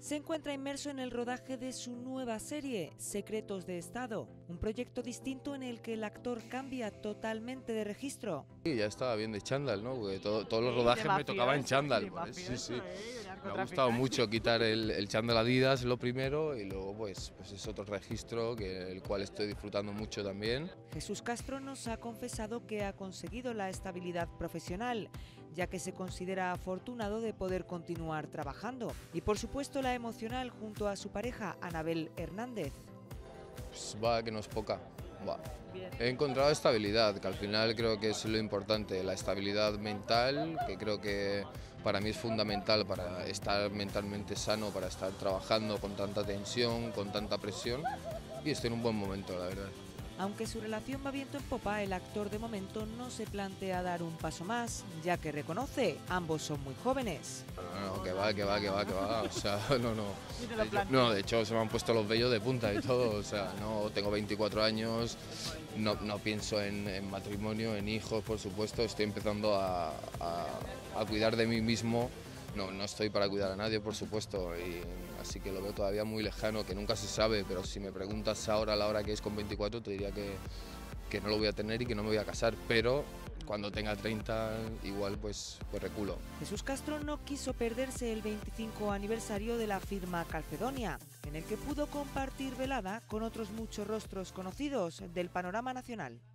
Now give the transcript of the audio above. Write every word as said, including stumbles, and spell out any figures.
Se encuentra inmerso en el rodaje de su nueva serie, Secretos de Estado, un proyecto distinto en el que el actor cambia totalmente de registro. Sí, ya estaba bien de chándal, ¿no? Porque todo, todos los rodajes me tocaban en chándal. Pues, sí, sí. Me ha gustado mucho quitar el, el chándal Adidas, lo primero, y luego pues, pues es otro registro que el cual estoy disfrutando mucho también. Jesús Castro nos ha confesado que ha conseguido la estabilidad profesional, ya que se considera afortunado de poder continuar trabajando. Y por supuesto la emocional junto a su pareja, Anabel Hernández. Pues va, que no es poca. Va. He encontrado estabilidad, que al final creo que es lo importante, la estabilidad mental, que creo que para mí es fundamental para estar mentalmente sano, para estar trabajando con tanta tensión, con tanta presión, y estoy en un buen momento, la verdad. Aunque su relación va viento en popa, el actor de momento no se plantea dar un paso más, ya que reconoce, ambos son muy jóvenes. No, no, que va, que va, que va, que va, o sea, no, no. No, de hecho se me han puesto los vellos de punta y todo, o sea, no, tengo veinticuatro años, no, no pienso en, en matrimonio, en hijos, por supuesto, estoy empezando a, a, a cuidar de mí mismo. No, no estoy para cuidar a nadie, por supuesto, y así que lo veo todavía muy lejano, que nunca se sabe, pero si me preguntas ahora, a la hora que es con veinticuatro, te diría que, que no lo voy a tener y que no me voy a casar, pero cuando tenga treinta, igual pues, pues reculo. Jesús Castro no quiso perderse el veinticinco aniversario de la firma Calcedonia, en el que pudo compartir velada con otros muchos rostros conocidos del panorama nacional.